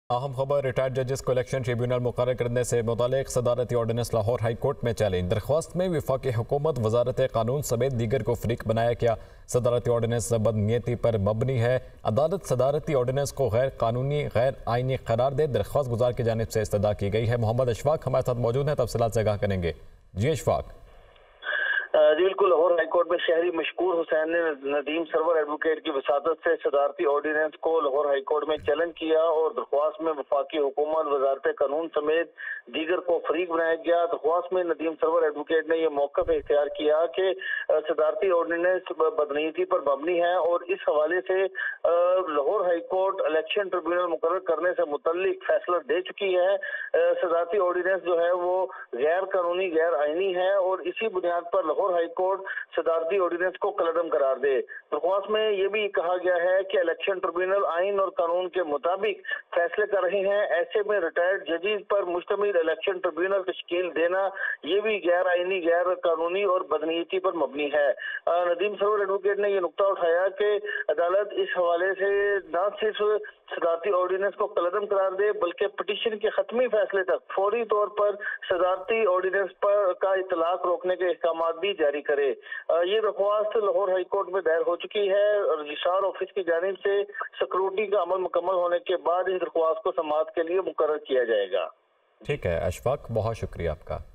अहम खबर, रिटायर्ड जजेस को इलेक्शन ट्रिब्यूनल मुकर्रर करने से मुतालिक सदारती ऑर्डिनेंस लाहौर हाई कोर्ट में चैलेंज। दरख्वास्त में वफाकी हुकूमत वजारत कानून समेत दीगर को फरीक बनाया गया। सदारती ऑर्डिनेंस बदनीयती पर मबनी है। अदालत सदारती ऑर्डिनेंस को गैर कानूनी गैर आइनी करार दे दरख्वास्त गुजार की जानिब से इस्तदा की गई है। मोहम्मद अशफाक हमारे साथ मौजूद हैं, तफसीलात से आगाह करेंगे। जी अशफाक। जी बिल्कुल, लाहौर हाईकोर्ट में शहरी मशकूर हुसैन ने नदीम सरवर एडवोकेट की वसादत से सदारती ऑर्डिनेंस को लाहौर हाईकोर्ट में चैलेंज किया और दरख्वास्त में वफाकी हुकूमत वजारत कानून समेत दीगर को फरीक बनाया गया। दरख्वास्त में नदीम सरवर एडवोकेट ने यह मौक़िफ़ इख्तियार किया कि सदारती ऑर्डिनेंस बदनीयती पर मबनी है और इस हवाले से लाहौर हाईकोर्ट इलेक्शन ट्रिब्यूनल मुकर्रर करने से मुतल्लिक फैसला दे चुकी है। सदारती ऑर्डिनेंस जो है वो गैर कानूनी गैर आइनी है और इसी बुनियाद पर लाहौर हाईकोर्ट सदारती ऑर्डिनेंस को कलअदम करार दे। दरख्वास्त में यह भी कहा गया है कि इलेक्शन ट्रिब्यूनल आइन और कानून के मुताबिक फैसले कर रहे हैं, ऐसे में रिटायर्ड जजेस पर मुश्तमिल इलेक्शन ट्रिब्यूनल तश्कील देना ये भी गैर आइनी गैर कानूनी और बदनीयती पर मबनी है। नदीम सरवर एडवोकेट ने यह नुकता उठाया कि अदालत इस हवाले से न सिर्फ सदारती ऑर्डिनेंस को कलअदम करार दे बल्कि पिटीशन के खत्मी फैसले तक फौरी तौर पर सदारती ऑर्डिनेंस पर का इतलाक रोकने के अहकाम भी जारी करे। ये दरख्वास्त लाहौर हाईकोर्ट में दायर हो चुकी है। रजिस्ट्रार ऑफिस की जानिब से सिक्योरिटी का अमल मुकम्मल होने के बाद इस दरख्वास्त को समाअत के लिए मुकर्रर किया जाएगा। ठीक है अशफाक, बहुत शुक्रिया आपका।